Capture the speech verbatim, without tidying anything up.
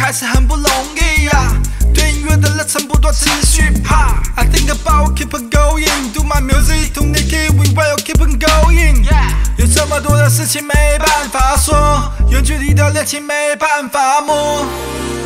还是很不容易呀。对音乐的热忱不断持续怕。I think about keep on going, do my music to make it, we will keep on going。有这么多的事情没办法说，远距离的恋情没办法摸。